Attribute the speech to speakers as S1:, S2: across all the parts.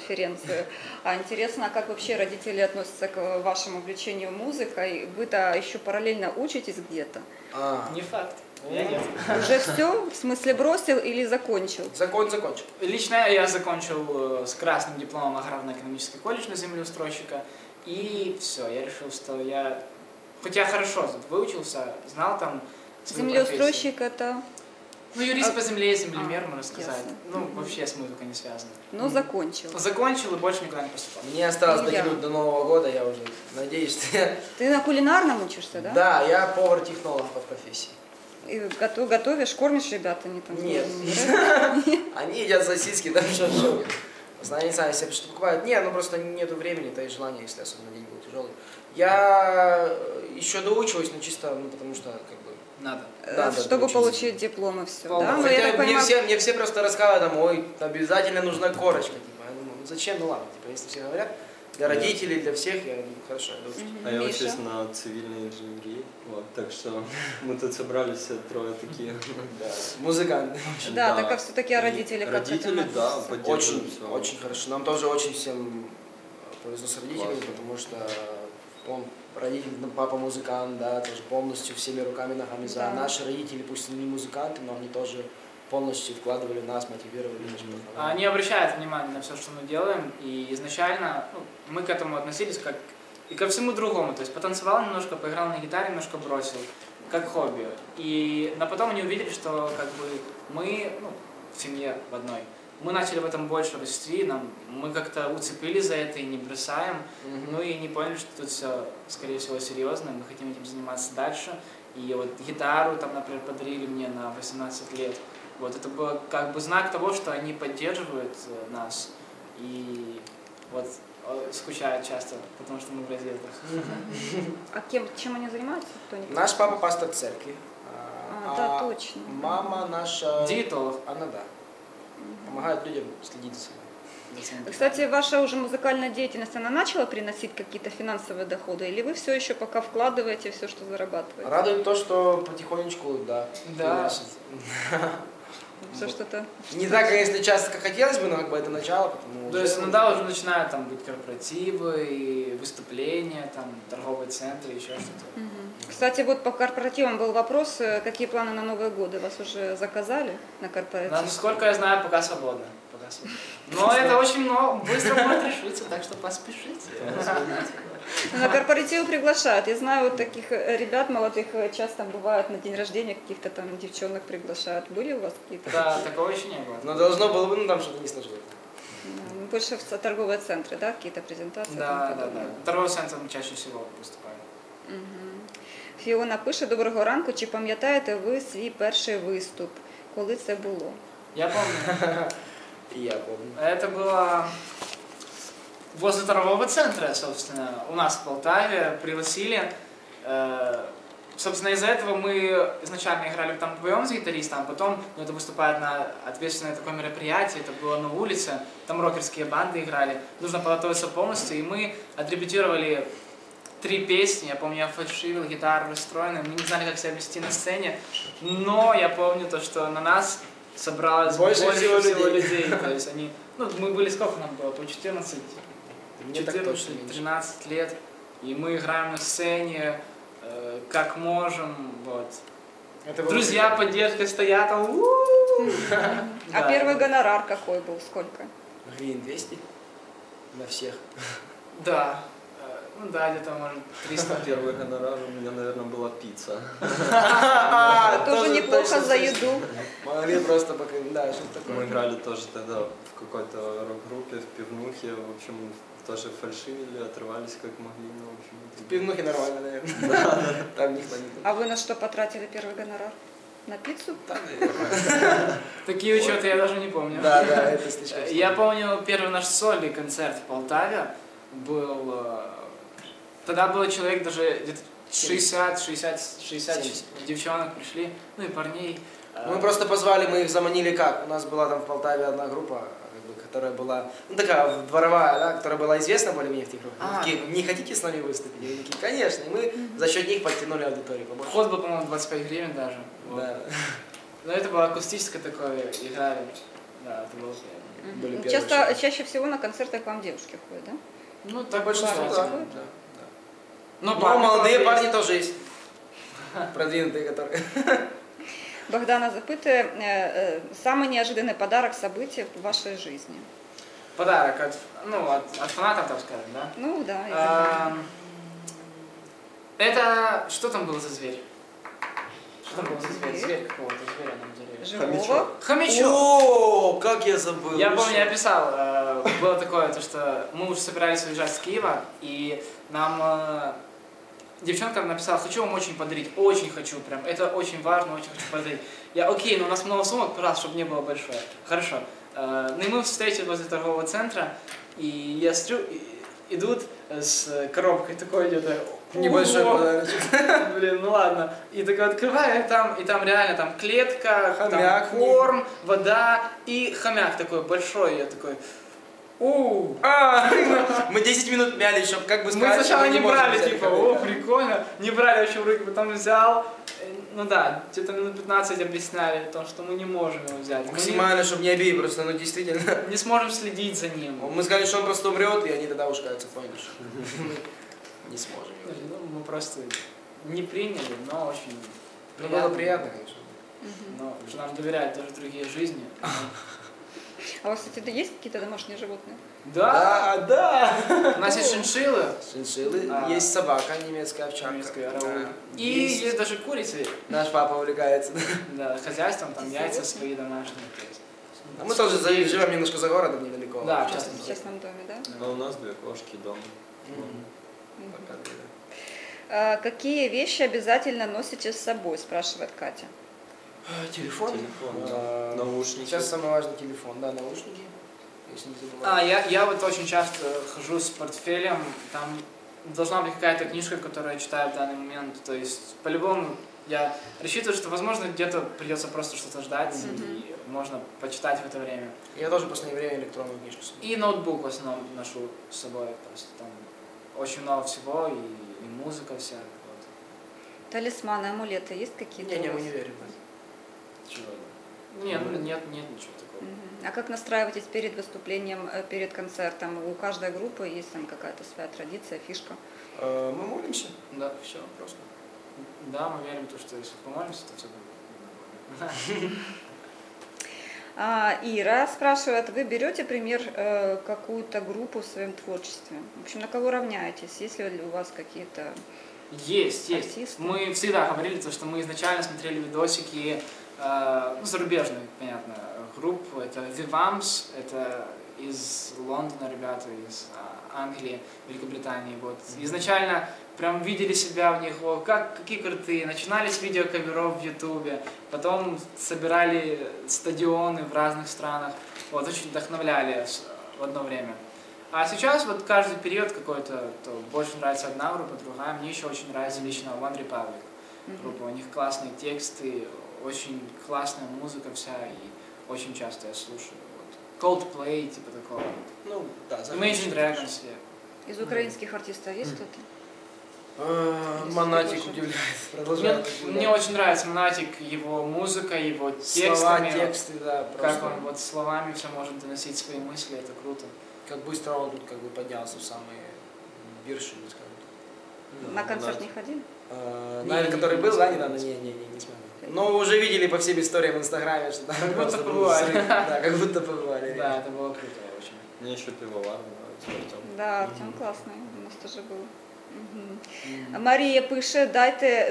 S1: конференцию. А интересно, как вообще родители относятся к вашему увлечению музыкой? Вы-то еще параллельно учитесь где-то?
S2: Не факт. Я нет.
S1: Уже все? В смысле бросил или закончил?
S2: Закончил. Лично я закончил с красным дипломом аграрно-экономический колледж на землеустройщика. И все, я решил, что я... Хотя хорошо тут выучился, знал там свою
S1: Землеустройщик
S2: профессию.
S1: это?
S2: Ну, юрист по земле, землемер, можно сказать.
S1: Ясно.
S2: Ну, вообще с музыкой не связано.
S1: Но закончил.
S2: Закончил и больше никуда не поступал.
S3: Мне осталось дотянуть до Нового года, я уже надеюсь, что я...
S1: Ты на кулинарном учишься, да?
S3: Да, я повар-технолог по профессии.
S1: И готовишь, кормишь ребят, они там?
S3: Нет. Они едят сосиски, там что-то. Я не знаю, себе что покупают. Не, ну просто нету времени, то и желания, если особенно день был тяжелый. Я еще доучиваюсь, но чисто, ну потому что как бы...
S2: Надо.
S3: Да,
S1: чтобы получить диплом и все, да?
S3: Ну, мне все просто рассказывают, там, ой, обязательно нужна корочка. Типа. Я думаю, ну зачем, ну ладно, типа, если все говорят, для родителей, для всех, я думаю, хорошо, я доучусь.
S4: А я учусь на цивильной инженерии, вот, так что мы тут собрались все трое такие.
S3: Музыканты.
S1: Да, так как все-таки родители как-то...
S4: Родители, да, поддерживают.
S3: Очень хорошо. Нам тоже очень всем повезло с родителями, потому что родители, папа музыкант, да, тоже полностью всеми руками, ногами за.
S1: Да.
S3: Наши родители, пусть не музыканты, но они тоже полностью вкладывали в нас, мотивировали.
S2: Они обращают внимание на все, что мы делаем, и изначально мы к этому относились как и ко всему другому. То есть потанцевал немножко, поиграл на гитаре, немножко бросил, как хобби. Но потом они увидели, что как бы мы в семье в одной. Мы начали в этом больше расти, мы как-то уцепились за это и не бросаем, ну и не поняли, что тут все, скорее всего, серьезно, мы хотим этим заниматься дальше. И вот гитару, там, например, подарили мне на 18 лет. Вот это было как бы знак того, что они поддерживают нас и вот скучают часто, потому что мы в разъездах.
S1: А чем они занимаются?
S3: Наш папа пастор церкви.
S1: Да, точно.
S3: Мама наша...
S2: Диетолог.
S3: Она, да. Помогает людям следить за собой.
S1: Кстати, ваша уже музыкальная деятельность, она начала приносить какие-то финансовые доходы? Или вы все еще пока вкладываете все, что зарабатываете?
S3: Радует то, что потихонечку, да.
S2: Да.
S1: Все что-то...
S3: Не так, конечно, часто, как хотелось бы, но как бы это начало, потому...
S2: То есть иногда уже начинают там быть корпоративы, выступления, там, торговые центры, еще что-то.
S1: Кстати, вот по корпоративам был вопрос, какие планы на Новые годы? Вас уже заказали на корпоратив?
S2: Насколько я знаю, пока свободно. Но это очень быстро может решиться, так что поспешите.
S1: На корпоративы приглашают. Я знаю вот таких ребят молодых, часто бывают на день рождения каких-то там девчонок приглашают. Были у вас какие-то?
S2: Да, такого еще не было.
S3: Но должно было бы, там что-то не сложилось.
S1: Больше в торговые центры, да, какие-то презентации?
S2: Да. Торговий центр чаще всего виступаємо.
S1: Фіона пише: доброго ранку, чи пам'ятаєте ви свій перший виступ? Коли це було?
S2: Я помню.
S3: И я помню.
S2: Это было возле торгового центра, собственно, у нас в Полтаве пригласили. Собственно, из-за этого мы изначально играли там вдвоем с гитаристом, а потом это выступает на ответственное такое мероприятие, это было на улице, там рокерские банды играли, нужно подготовиться полностью, и мы отрепетировали 3 песни, я помню, я фальшивил, гитара расстроена, мы не знали, как себя вести на сцене, но я помню то, что на нас собралось больше всего людей. То есть они, мы были, сколько нам было, по 14, 13 лет, и мы играем на сцене, как можем, вот. Друзья, поддержка стоят, там.
S1: А первый гонорар какой был, сколько?
S3: Гривен 200 на всех.
S2: Да. Да, где-то, может, 300.
S4: Первый гонорар у меня, наверное, была пицца.
S1: Тоже неплохо за еду.
S3: Могли просто пока, да, что-то такое.
S4: Мы играли тоже тогда в какой-то рок-группе, в пивнухе, в общем, тоже фальшивили, отрывались как могли, но, в общем...
S3: В пивнухе нормально, наверное. Там никто не...
S1: А вы на что потратили первый гонорар? На пиццу?
S3: Там, наверное.
S2: Такие учеты я даже не помню.
S3: Да, это слишком.
S2: Я помню первый наш сольный концерт в Полтаве был... Тогда было человек даже где-то 60 девчонок пришли, ну и парней.
S3: Мы просто позвали, мы их заманили как? У нас была там в Полтаве одна группа, которая была, такая дворовая, да, которая была известна более-менее в тех группах. Не хотите с нами выступить? И такие, конечно. И мы за счет них подтянули аудиторию побольше.
S2: Вход был, по-моему, 25 гривен даже.
S3: Да.
S2: Но это было акустическое такое, играли. Да, это было приятно.
S3: были первые
S1: Часто,
S3: шаги.
S1: чаще всего на концертах к вам девушки ходят, да?
S2: Ну,
S3: Так
S2: так
S3: большинство,
S2: бывает.
S3: да.
S2: Но
S3: Но
S2: парни
S3: молодые
S2: тоже
S3: парни
S2: есть.
S3: тоже есть. Продвинутые, которые.
S1: Богдана запитує, самый неожиданный подарок события в вашей жизни.
S2: Подарок от фанатов, так скажем, да?
S1: Ну да.
S2: Это... Что там был за зверь? Что там был за зверь? Зверь какого-то, зверя нам дарили.
S1: Живого.
S2: Хомячок!
S3: О, как я забыл.
S2: Я
S3: вы
S2: помню,
S3: что?
S2: я писал, было такое, то, что мы уже собирались уезжать с Киева, и нам девчонка написала: хочу вам очень подарить, очень хочу, прям, это очень важно, очень хочу подарить. Я: окей, но у нас много сумок, пожалуйста, чтобы не было большое. Хорошо. Ну и мы встретились возле торгового центра, и я смотрю, идут с коробкой, такой идет,
S3: Небольшой подарочек.
S2: блин, ну ладно. И такой открываю, и там реально там клетка,
S3: Хомяк
S2: там корм, вода и хомяк такой большой. Я такой,
S3: Мы 10 минут мяли, чтобы как бы
S2: мы
S3: сказать,
S2: сначала
S3: что
S2: не
S3: можем
S2: брали,
S3: взять
S2: типа,
S3: хомяка.
S2: прикольно. Не брали вообще в руки, потом взял. Ну да, где-то минут 15 объясняли о том, что мы не можем его взять. Мы
S3: Максимально, чтобы не обидеть, просто, ну действительно.
S2: не сможем следить за ним.
S3: Мы сказали, что он просто умрет, и они тогда уж, кажется, поняли, что мы не сможем его.
S2: Ну, мы просто не приняли, но очень
S3: Ну, было приятно, конечно.
S2: Но что нам доверяют даже другие жизни.
S1: А у вас, кстати, есть какие-то домашние животные?
S2: Да. У нас есть шиншиллы.
S3: Шиншиллы,
S2: А.
S3: есть собака, немецкая овчарка.
S2: Немецкая
S3: Да.
S2: рауи. И есть даже курицы.
S3: Наш папа увлекается.
S2: Да, хозяйством, там яйца свои домашние. то есть.
S3: А мы тоже живем немножко за городом, недалеко.
S2: Да,
S3: в
S2: в
S3: частном
S1: В частном доме, да?
S4: А у нас 2 кошки дома.
S3: Пока две.
S1: Какие вещи обязательно носите с собой, спрашивает Катя.
S3: Телефон.
S4: Да. Наушники.
S3: Сейчас самый важный телефон, да, наушники. Если не забывать.
S2: Я вот очень часто хожу с портфелем, там должна быть какая-то книжка, которую я читаю в данный момент. То есть, по-любому, я рассчитываю, что, возможно, где-то придется просто что-то ждать, и можно почитать в это время.
S3: Я тоже в последнее время электронную книжку с собой.
S2: И ноутбук в основном ношу с собой, просто там очень много всего, и музыка вся. Вот.
S1: Талисманы, амулеты есть какие-то?
S3: Не,
S1: у
S3: мы
S1: вас?
S3: не верим в это.
S2: Чего? Нет, нет ничего такого.
S1: А как настраиваетесь перед выступлением, перед концертом? У каждой группы есть там какая-то своя традиция, фишка?
S3: Мы молимся.
S2: Да.
S3: Все, просто.
S2: Да, мы верим в то, что если помолимся, то все будет.
S1: Ира спрашивает, вы берете, пример, какую-то группу в своем творчестве? В общем, на кого равняетесь? Есть ли у вас какие-то...
S2: Есть.
S1: Артисты?
S2: Мы всегда говорили, что мы изначально смотрели видосики зарубежных, понятно, групп. Это Vivams, это из Лондона ребята, из Англии, Великобритании. Вот. Изначально прям видели себя в них, какие крутые. Начинали с видеокаверов в Ютубе, потом собирали стадионы в разных странах. Вот, очень вдохновляли в одно время. А сейчас вот каждый период какой-то, то больше нравится одна группа, другая. Мне еще очень нравится лично One Republic группа. У них классные тексты, очень классная музыка вся, и очень часто я слушаю. Вот. Coldplay, типа такого.
S3: Ну, да.
S2: Imagine Dragons.
S1: Из украинских артистов есть кто-то?
S3: Монатик удивляет. Продолжает
S2: Мне очень нравится Монатик, его музыка, его текстами.
S3: Слова, тексты, да,
S2: Как
S3: просто.
S2: он вот словами все может доносить свои мысли, это круто.
S3: Как быстро он тут как бы поднялся в самые вершины, скажем так.
S1: На концерт не ходили?
S3: Наверное, который был, да, недавно? Не смотрел. Но уже видели по всем историям в Инстаграме, что там
S2: Как будто
S3: просто был
S2: побывали.
S3: взрыв. Да, как будто побывали.
S2: Да, это было круто очень.
S4: Мне еще пивовар нравится, Артем.
S1: Да, Артем классный, у нас тоже был. Марія пише, дайте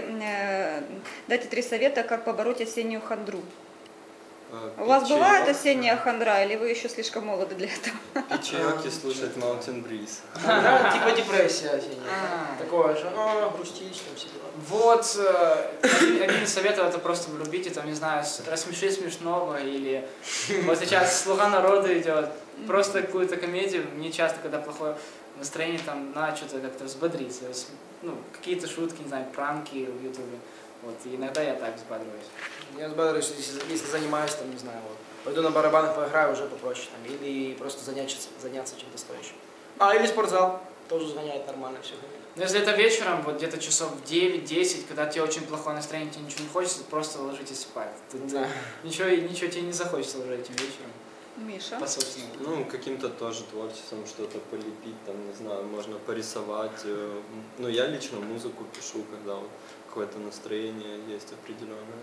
S1: три совета, как побороть осеннюю хандру. У вас
S4: Пить
S1: бывает
S4: чаек,
S1: осенняя хандра, или вы еще слишком молоды для этого?
S4: Пить чаек и слушать Mountain Breeze.
S3: Да, типа депрессия осенняя.
S2: А.
S3: Такое же, грустишь, там все дела.
S2: Вот, один из советов это просто врубите, там, не знаю, рассмеши смешного, или вот сейчас «Слуга народа» идет, просто какую-то комедию, мне часто, когда плохое настроение, там, надо что-то как-то взбодриться, ну, какие-то шутки, не знаю, пранки в Ютубе, вот, и иногда я так взбадриваюсь.
S3: Я взбадриваюсь, если занимаюсь, там, не знаю, вот, пойду на барабанах поиграю, уже попроще, там, или просто заняться чем-то стоящим. Или спортзал, тоже загоняет нормально все.
S2: Но если это вечером, вот где-то часов 9-10, когда тебе очень плохое настроение, тебе ничего не хочется, просто ложитесь спать. Тут
S3: Да.
S2: ничего тебе не захочется уже этим вечером.
S1: Миша?
S2: по собственному.
S4: Ну, каким-то тоже творчеством что-то полепить, там, не знаю, можно порисовать. Ну, я лично музыку пишу, когда вот какое-то настроение есть определенное.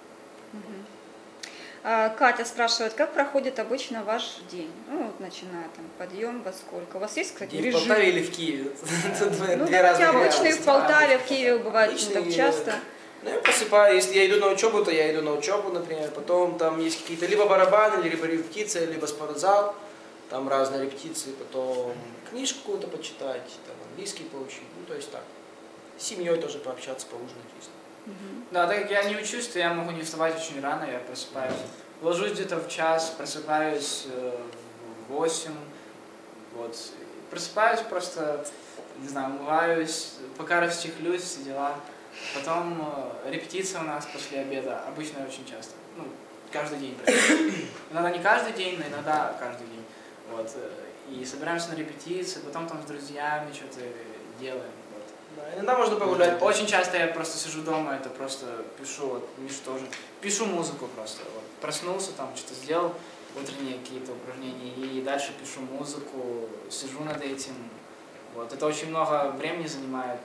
S1: Катя спрашивает, как проходит обычно ваш день? Ну, вот начиная там подъем во сколько? У вас есть, кстати,
S3: Где, в
S1: режим?
S3: Полтаве или в Киеве? Тут
S1: Ну,
S3: две
S1: давайте
S3: разных
S1: обычные в
S3: реальности.
S1: Полтаве, в Киеве бывает не так
S3: Обычные,
S1: часто.
S3: Ну, я просыпаюсь, если я иду на учебу, то я иду на учебу, например. Потом там есть какие-то либо барабаны, либо репетиции, либо спортзал. Там разные репетиции. Потом книжку какую-то почитать, там английский поучить. Ну, то есть так. С семьей тоже пообщаться, поужинать, если.
S2: Да, так как я не учусь, то я могу не вставать очень рано, я просыпаюсь. Ложусь где-то в час, просыпаюсь в 8. Вот. Просыпаюсь просто, не знаю, умываюсь, пока расчехлюсь, все дела. Потом репетиция у нас после обеда, обычно очень часто. Ну, каждый день. Иногда не каждый день, но иногда каждый день. Вот. И собираемся на репетиции, потом там с друзьями что-то делаем. Вот.
S3: Да, иногда можно погулять.
S2: Очень часто я просто сижу дома, это просто пишу, вот Миша тоже, пишу музыку просто. Вот. Проснулся, там что-то сделал, утренние какие-то упражнения, и дальше пишу музыку, сижу над этим. Вот. Это очень много времени занимает,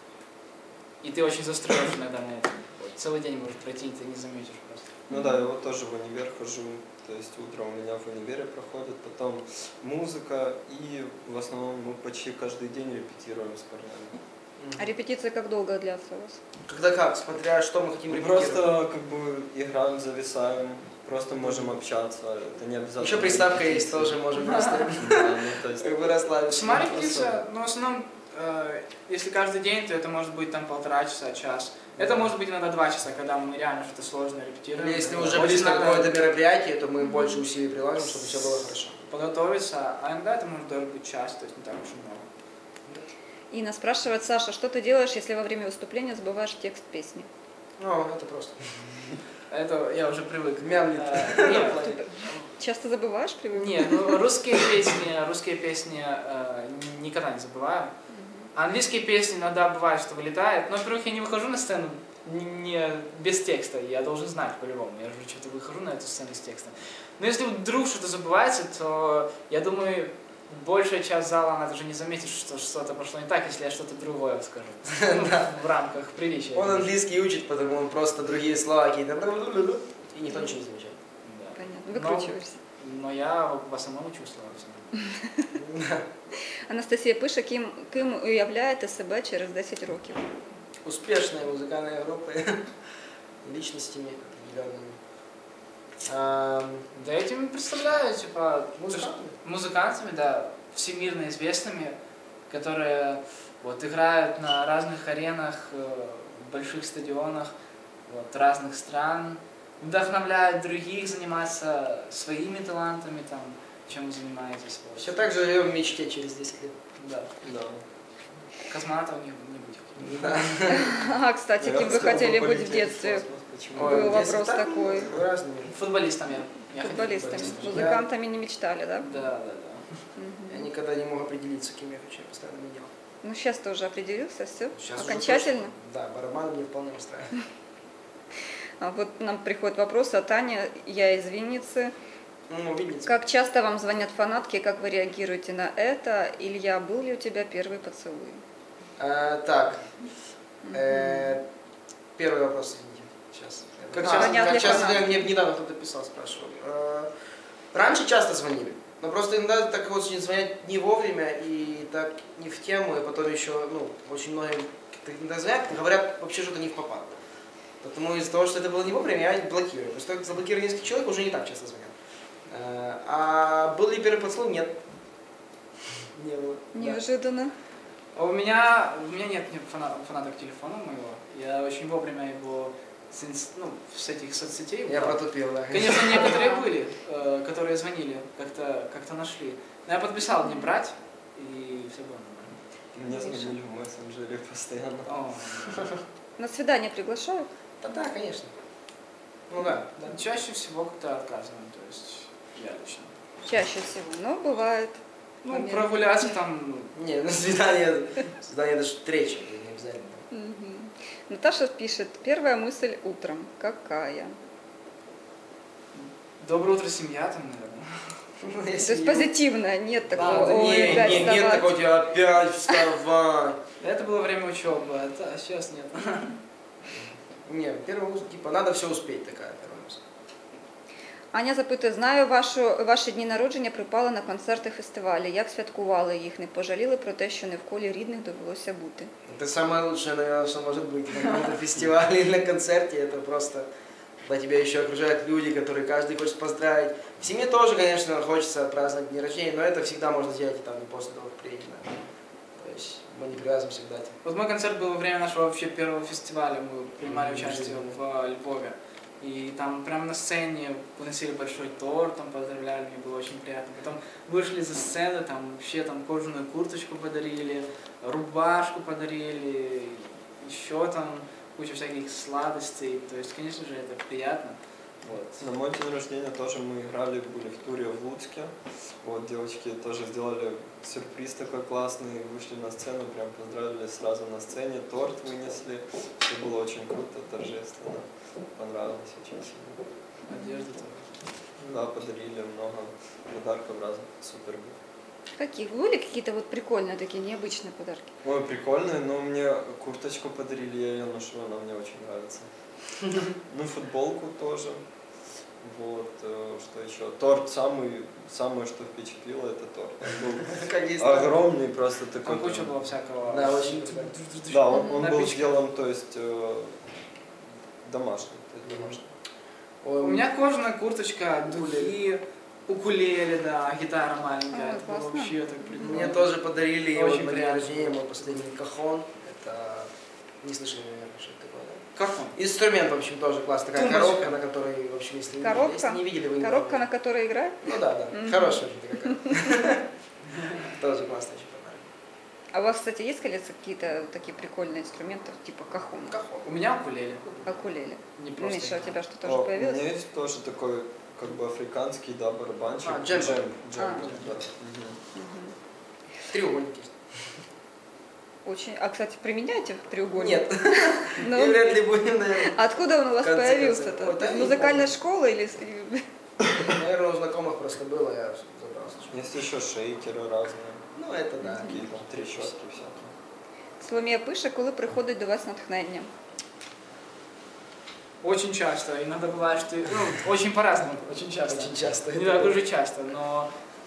S2: и ты очень застроишь иногда на этом. Вот. Целый день может пройти, и ты не заметишь просто.
S4: Ну да, я вот тоже в универ хожу, то есть утром у меня в универе проходит, потом музыка, и в основном мы почти каждый день репетируем с парнями.
S1: А репетиции как долго длятся у вас?
S3: Когда как, смотря что мы хотим
S4: Мы
S3: репетировать.
S4: просто как бы играем, зависаем, просто можем общаться, это не обязательно.
S3: Еще приставка есть, тоже можем просто
S4: Да, ну, то есть,
S3: как бы расслабиться.
S2: Сама репетиция, но в основном, если каждый день, то это может быть там 1,5 часа, час. Это может быть иногда 2 часа, когда мы реально что-то сложное репетируем.
S3: Или если
S2: Вот.
S3: уже
S2: Очень
S3: близко
S2: надо
S3: какое-то мероприятие, то мы больше усилий прилагаем, чтобы все было хорошо.
S2: подготовиться, а иногда это может даже быть час, то есть не так уж и много.
S1: Инна спрашивает, Саша, что ты делаешь, если во время выступления забываешь текст песни?
S3: Ну, это просто.
S2: Это я уже привык.
S3: Мямлит.
S2: Нет,
S1: Часто забываешь, привык?
S2: нет, ну, русские песни никогда не забываю. Английские песни иногда бывает, что вылетает. Но, во-первых, я не выхожу на сцену не без текста, я должен знать по-любому. Я же что-то выхожу на эту сцену с текстом. Но если вдруг что-то забывается, то я думаю, большая часть зала, она даже не заметит, что что-то пошло не так, если я что-то другое скажу. Ну, в рамках приличия.
S3: Он английский учит, потому он просто другие слова какие-то. И никто ничего не замечает.
S2: Да.
S1: Понятно, выкручиваешься.
S2: Но я в основном учу слова.
S1: Анастасія пише, ким уявляєте себе через 10 років?
S3: Успешные музыкальные группы, личностями определенными.
S2: Да я этим представляю, типа,
S3: Музыкантами?
S2: музыкантами, да, всемирно известными, которые вот играют на разных аренах, в больших стадионах, вот, разных стран, вдохновляют других заниматься своими талантами, там, чем вы занимаетесь. Вот.
S3: Все так же живем в мечте через 10 лет.
S2: Да.
S4: да.
S2: Космонавтов не быть.
S3: Да.
S1: А, кстати,
S4: Я
S1: кем вы
S4: хотел
S1: хотели
S4: бы
S1: быть в
S4: полететь в
S1: детстве?
S4: космос, почему?
S3: Ой,
S1: Был
S3: в детстве
S1: вопрос
S3: так,
S1: такой.
S3: Разными.
S2: Футболистом я хотел быть
S1: Футболистами.
S2: футболистом.
S1: Музыкантами не мечтали, да?
S2: Да.
S3: Я никогда не мог определиться, кем я хочу, я постоянно менял.
S1: Ну, сейчас ты уже определился, все?
S3: Сейчас уже
S1: Окончательно?
S3: точно. Да, барабан мне вполне устраивает.
S1: А вот нам приходит вопрос от Ани, я из Винницы.
S3: Ну, видите.
S1: Как часто вам звонят фанатки, как вы реагируете на это? Илья, был ли у тебя первый поцелуй?
S3: Так. Первый вопрос, извините. Сейчас. Как
S1: звонят ли
S3: часто
S1: фанатки?
S3: мне недавно кто-то писал, спрашивал. Раньше часто звонили, но просто иногда так очень звонят не вовремя и так не в тему, и потом еще, ну, очень многие иногда звонят, говорят вообще что-то не в попад. Потому из-за того, что это было не вовремя, я блокирую. Просто как заблокировали несколько человек, уже не так часто звонят. А был ли первый поцелуй? Нет. Не было. Да.
S1: Неожиданно.
S2: А у меня нет фанаток телефона моего. Я очень вовремя его с этих соцсетей.
S3: Я
S2: убрал.
S3: протупил, да.
S2: Конечно, некоторые были, которые звонили, как-то нашли. Но я подписал не брать, и все было нормально.
S4: Мне звонили в мессенджере постоянно.
S2: О,
S1: На свидание приглашают?
S3: Да, конечно. Ну да.
S2: чаще всего как-то отказываем, то есть я лично.
S1: Чаще всего, но бывает.
S2: Ну,
S1: Момент.
S2: прогуляться там,
S3: Не, ну свидание даже встреча, не обязательно.
S1: Мгм. Наташа пишет, первая мысль утром. Какая?
S2: доброе утро, семья там, наверное.
S3: Ну,
S1: То
S3: если
S1: есть
S3: его-
S1: позитивное, нет
S2: Да,
S1: такого,
S2: да,
S1: ой, опять
S3: нет
S1: вставать.
S3: такого, тебя опять вставай.
S2: Это было время учебы, а сейчас нет.
S3: Нет, первый вуз, типа, надо все успеть, такая первая вуз.
S1: Аня запитує, знаю, ваші дні народження припали на концерти фестивалі. Як святкували їх? Не пожаліли про те, що не в колі рідних довелося бути?
S3: Это самое лучшее, наверное, что может быть на каком-то фестивале или на концерте. Это просто, когда тебя еще окружают люди, которые каждый хочет поздравить. В семье тоже, конечно, хочется праздновать дни рождения, но это всегда можно сделать и там и после того, как приедем. Да. То есть мы не привязываемся к дате.
S2: Вот мой концерт был во время нашего вообще первого фестиваля, мы принимали участие в Львове. И там прямо на сцене выносили большой торт, там поздравляли, мне было очень приятно. Потом вышли за сцену, там вообще там кожаную курточку подарили, рубашку подарили, еще там куча всяких сладостей. То есть, конечно же, это приятно. Вот.
S4: На мой день рождения тоже мы были в туре в Луцке. Вот, девочки тоже сделали сюрприз такой классный, вышли на сцену, прям поздравили сразу на сцене, торт вынесли. Все было очень круто, торжественно. Понравилось очень сильно.
S2: Одежда тоже.
S4: Да, подарили много подарков разных, супер было.
S1: Каких? Были какие-то вот прикольные такие, необычные подарки?
S4: Ой, прикольно, но мне курточку подарили, я ее ношу, она мне очень нравится. Ну, футболку тоже. Вот, что еще? Торт самое, что впечатлило, это торт. Он был
S3: Как есть.
S4: огромный, просто такой.
S2: Там куча было всякого.
S3: Да, очень.
S4: Да, он был
S2: Напичкан.
S4: сделан, то есть, домашний. То есть домашний.
S3: Ой,
S2: У меня кожаная курточка, духи, укулеле, да, гитара маленькая.
S1: Ой,
S2: Это было
S1: классно.
S2: вообще так прикольно.
S3: Мне тоже подарили
S2: Очень
S3: вот на день
S2: приятно.
S3: рождения мой последний кахон. Это не слышали, наверное, что это такое, да?
S2: Как он?
S3: Инструмент, в общем, тоже класс. Такая
S2: Тумбочка.
S3: коробка, на которой, в общем, если,
S1: Коробка?
S3: если не видели, вы не
S1: Коробка, на
S3: поймете.
S1: которой играют?
S3: Ну да, да.
S1: Мгм.
S3: Хорошая очень такая. Тоже классная очень подарок.
S1: А у вас, кстати, есть коллекция какие-то такие прикольные инструменты, типа кахон,
S3: Кахон.
S2: У меня укулеле.
S1: акулеле?
S2: Не просто.
S1: Миша, у тебя что,
S4: О,
S1: тоже
S4: у
S1: появилось?
S4: меня есть тоже такой, как бы африканский, да, барабанчик.
S3: А, джембо.
S4: Джембо,
S1: А.
S4: да. Мгм.
S1: Мгм.
S3: Треугольник есть.
S1: Очень. А, кстати, применяете треугольник?
S3: Нет.
S1: Ну,
S3: И вряд ли будем, наверное.
S1: откуда он у вас
S3: В конце
S1: появился-то?
S3: концов. Вот
S1: Из
S3: я не
S1: музыкальной
S3: помню.
S1: школы или...
S3: Наверное, у знакомых просто было, я забрался.
S4: Есть еще шейкеры разные,
S3: Ну, это да.
S4: такие там трещотки всякие.
S1: Соломія пише, коли приходить до вас натхнення?
S2: Очень часто. Иногда бывает, что... Ну, очень по-разному. Очень часто.
S3: Очень часто.
S2: Не так уже часто, но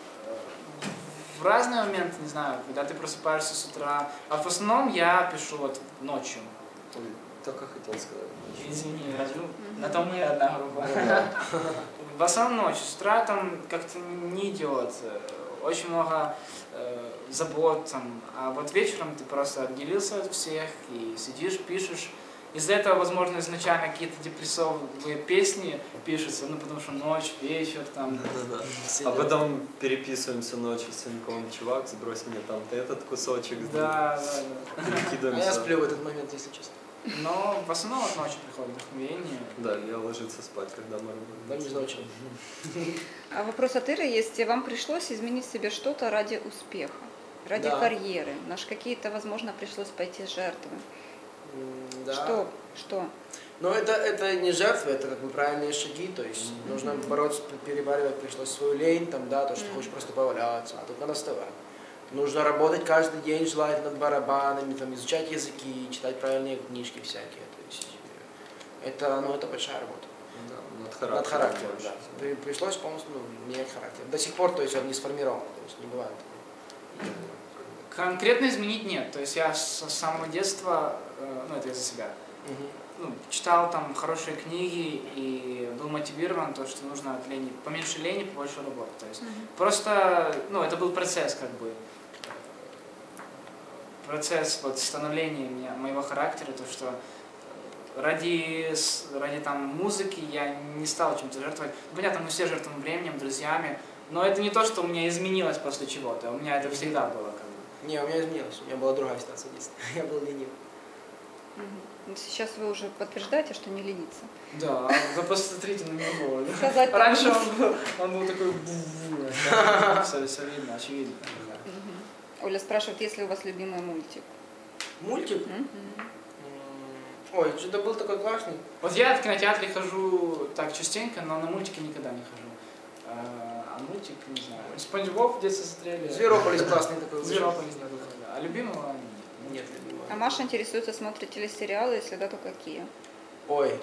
S2: в разные моменты, не знаю, когда ты просыпаешься с утра. А в основном я пишу вот ночью.
S4: Ой, только хотел сказать.
S2: Извини, разве на то мы одна группа. В основном ночью. С утра там как-то не идет. Очень много забот там. А вот вечером ты просто отделился от всех и сидишь, пишешь. Из-за этого, возможно, изначально какие-то депрессовые песни пишутся, ну потому что ночь, вечер там.
S4: Да-да-да. А потом переписываемся ночью с Саньком. Чувак, сбрось мне там ты этот кусочек.
S2: Да, да, да.
S3: А
S4: Перекидываемся.
S3: я сплю в этот момент, если честно.
S2: Но в основном от ночи приходит вдохновение.
S4: Да, я ложиться спать, когда мы
S3: Но не ночью.
S1: А вопрос от Иры есть. Вам пришлось изменить себе что-то ради успеха, ради
S3: Да.
S1: карьеры? На какие-то, возможно, пришлось пойти жертвы?
S3: Да.
S1: Что?
S3: Но это не жертва, это как бы правильные шаги, то есть нужно бороться, перебаривать пришлось свою лень, там, да, то, что хочешь просто поваляться, а тут надо вставать. Нужно работать каждый день, желательно над барабанами, там, изучать языки, читать правильные книжки всякие, то есть это большая работа.
S4: Да,
S3: Над характером,
S4: больше.
S3: да. Пришлось полностью менять характер. До сих пор, то есть он не сформирован, то есть не бывает.
S2: Конкретно изменить нет. То есть я с самого детства, ну это я за себя, ну, читал там хорошие книги и был мотивирован, то, что нужно от лени, поменьше лени, побольше работы. То есть просто, ну, это был процесс, как бы, процесс вот становления моего характера, то, что ради там музыки я не стал чем-то жертвовать. Ну, понятно, мы все жертвуем временем, друзьями, но это не то, что у меня изменилось после чего-то, у меня это всегда было, как бы.
S3: Не, у меня изменилось, у меня была другая ситуация в детстве. Я был ленив.
S1: Сейчас вы уже подтверждаете, что не лениться.
S2: Да, вы посмотрите на него.
S1: Сказать так.
S2: Раньше он был такой... Все видно, очевидно.
S1: Оля спрашивает, есть ли у вас любимый мультик?
S3: Мультик?
S1: Мгм.
S3: Ой, что-то был такой классный.
S2: Вот я в кинотеатре хожу так частенько, но на мультики никогда не хожу. А мультик, не знаю. Спанч Боб в детстве смотрели.
S3: Зверополис классный такой. вышел.
S2: Зверополис, да, да. А любимого нет.
S3: Нет любимого.
S1: А Маша интересуется, смотрите ли сериалы, если да, то какие?
S3: Ой.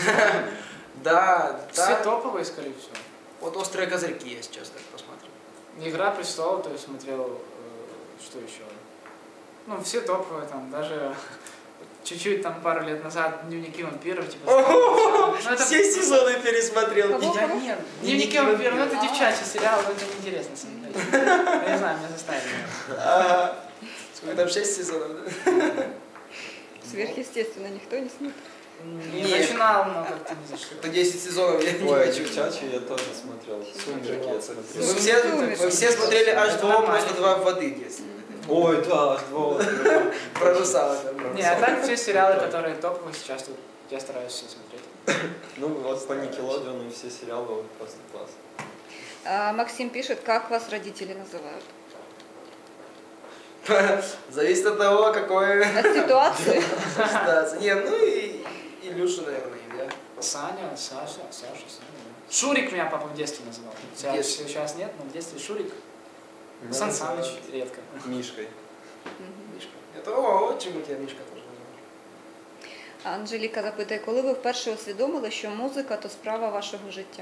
S3: Да,
S2: Все
S3: да.
S2: топовые, скорее всего.
S3: Вот «Острые козырьки» я сейчас так посмотрю.
S2: Игра престолов, то есть смотрел, что еще? Ну, все топовые там, даже чуть-чуть там пару лет назад дневники вампиров, типа. Ну, это-
S3: Все сезоны пересмотрел.
S1: Кого?
S2: Я нет. Дневники вампиров, ну это девчачий сериал, но это неинтересно смотреть. Я не знаю, меня заставили.
S3: Ага. Сколько там 6 сезонов, да?
S1: Сверхъестественно, никто не смотрит.
S2: Не
S3: Нет.
S2: начинал, но как-то не зашло.
S3: Как-то 10 сезонов я не
S4: Ой,
S3: хочу.
S4: Девчачий я тоже смотрел. Сумерки я смотрел.
S3: Мы все смотрели H2O просто 2 воды в детстве.
S4: Ой, да, H2O.
S3: Про русалок. там.
S2: Не, а так все сериалы, которые топовые сейчас, тут я стараюсь все смотреть.
S4: Ну вот по Никелодеону все сериалы вот просто класс.
S1: А Максим пишет, как вас родители называют?
S3: Зависит от того, какой
S1: От ситуации.
S3: ситуация. Не, ну и Илюша, наверное, да?
S2: Саня, Саша, Саня. Шурик меня папа в детстве называл.
S3: В детстве.
S2: Сейчас нет, но в детстве Шурик.
S4: Меня
S2: Сан Саныч
S4: называют
S2: редко.
S4: Мишкой.
S3: Мишка. Это о, чому тебе Мишка теж називаєш?
S1: А Анжеліка запитує, коли ви вперше усвідомили, що музика то справа вашого життя?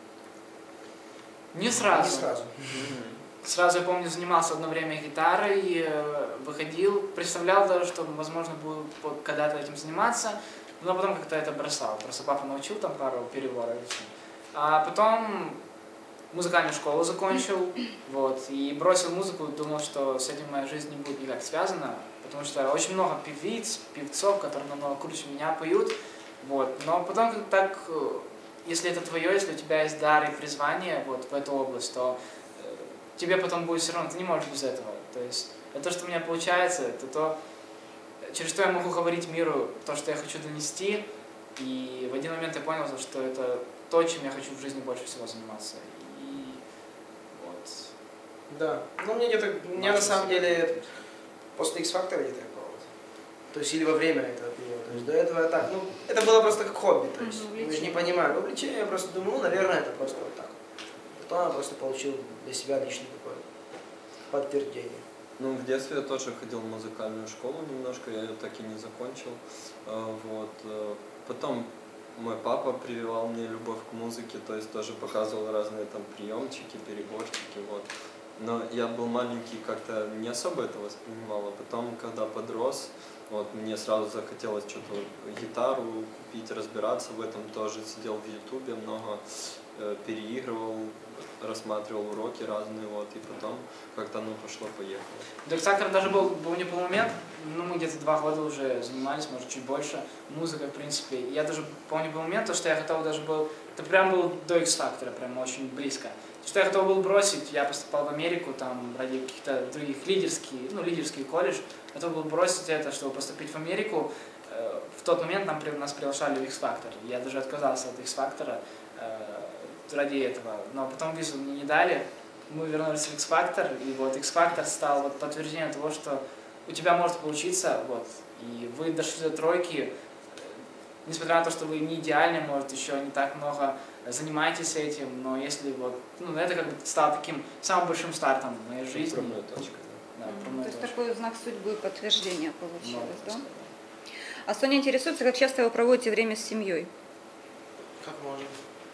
S2: Не сразу.
S3: Не сразу.
S2: Сразу, я помню, занимался одно время гитарой, выходил, представлял даже, что, возможно, буду когда-то этим заниматься, но потом как-то это бросал. Просто папа научил там пару переворов и всё. А потом музыкальную школу закончил, вот, и бросил музыку, думал, что с этим моя жизнь не будет никак связана, потому что очень много певиц, певцов, которые намного круче меня поют, вот, но потом как так, если это твое, если у тебя есть дар и призвание вот в эту область, то тебе потом будет все равно, ты не можешь без этого. То есть это то, что у меня получается, это то, через что я могу говорить миру, то, что я хочу донести. И в один момент я понял, что это то, чем я хочу в жизни больше всего заниматься. И вот.
S3: Да. Ну, мне где-то, мне на самом деле после X-Factor где-то я пробовал. То есть или во время этого периода. То есть до этого я так, ну, это было просто как хобби. То есть мы же не понимали. Увлечение, я просто думаю, ну, наверное, это просто вот так. Потом я просто получил для себя личное такое подтверждение.
S4: Ну, в детстве я тоже ходил в музыкальную школу немножко, я ее так и не закончил. Вот. Потом мой папа прививал мне любовь к музыке, то есть тоже показывал разные там приемчики, переборчики, вот. Но я был маленький, как-то не особо это воспринимал, а потом, когда подрос, вот, мне сразу захотелось что-то, гитару купить, разбираться в этом тоже, сидел в Ютубе много, переигрывал, рассматривал уроки разные, вот, и потом как-то оно пошло-поехало.
S2: До X-Factor даже был не момент, ну мы где-то 2 года уже занимались, может чуть больше, музыкой в принципе. И я даже помню был момент, то, что я готов даже был, это прям был до X-Factor, прям очень близко. То, что я готов был бросить, я поступал в Америку, там ради каких-то других лидерский колледж, готов был бросить это, чтобы поступить в Америку. В тот момент нас приглашали в X-Factor, я даже отказался от X-Factor ради этого, но потом визу мне не дали, мы вернулись в X-Factor, и вот X-Factor стал вот подтверждением того, что у тебя может получиться, вот, и вы дошли до тройки, несмотря на то, что вы не идеальны, может, еще не так много занимаетесь этим, но если вот, ну, это как бы стало таким самым большим стартом в моей жизни.
S4: Отправная точка, да.
S2: Да,
S1: То
S2: отправная
S1: есть
S2: точка.
S1: такой знак судьбы, подтверждение получилось,
S2: Можно
S1: да?
S2: сказать.
S1: А Соня интересуется, как часто вы проводите время с семьей?
S3: Как можно?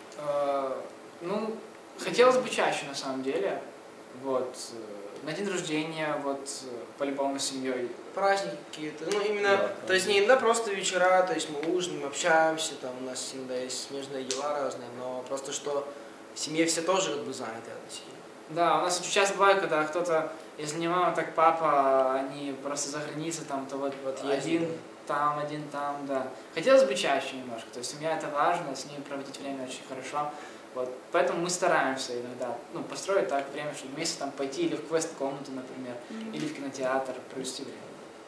S2: Ну, хотелось бы чаще, на самом деле. Вот. На день рождения, вот, по-любому с семьей.
S3: Праздники какие-то. Ну, именно,
S4: Да,
S3: то есть не иногда просто вечера, то есть мы ужинаем, общаемся, там у нас всегда есть смежные дела разные, но просто что в семье все тоже как бы заняты относительно.
S2: Да, у нас очень часто бывает, когда кто-то, если не мама, так папа, они просто за границей, там, то вот,
S3: Вот
S2: один
S3: ездят,
S2: один там, да. Хотелось бы чаще немножко, то есть семья это важно, с ней проводить время очень хорошо. Вот. Поэтому мы стараемся иногда, ну, построить так время, чтобы вместе там пойти или в квест-комнату, например, или в кінотеатр, провести время.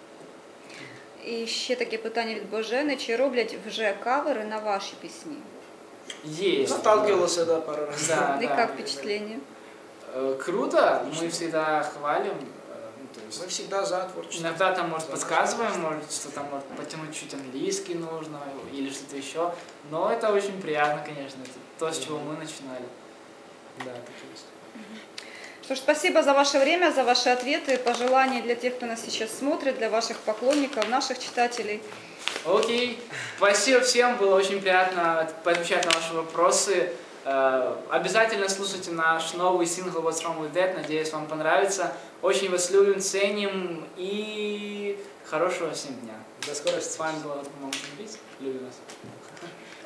S1: І ще таке питання від Божени. Чи роблять вже кавери на ваші пісні?
S2: Есть.
S3: Наталкивался, да, пару раз.
S2: Да,
S1: И
S2: да.
S1: как впечатление?
S2: Круто, мы всегда хвалим, ну, то есть
S3: Мы всегда за творчество.
S2: иногда там, может, подсказываем, может, что там, может, потянуть чуть английский нужно или что-то еще, но это очень приятно, конечно, это то, с чего мы начинали.
S3: Да, так и есть.
S1: Что ж, спасибо за ваше время, за ваши ответы, пожелания для тех, кто нас сейчас смотрит, для ваших поклонников, наших читателей.
S2: Окей. Спасибо всем, было очень приятно поотвечать на ваши вопросы. Обязательно слушайте наш новый сингл What's Wrong With That, надеюсь, вам понравится. Очень вас любим, ценим и хорошего всем дня.
S3: До скорости.
S2: С вами была Motion Beats. Любим вас.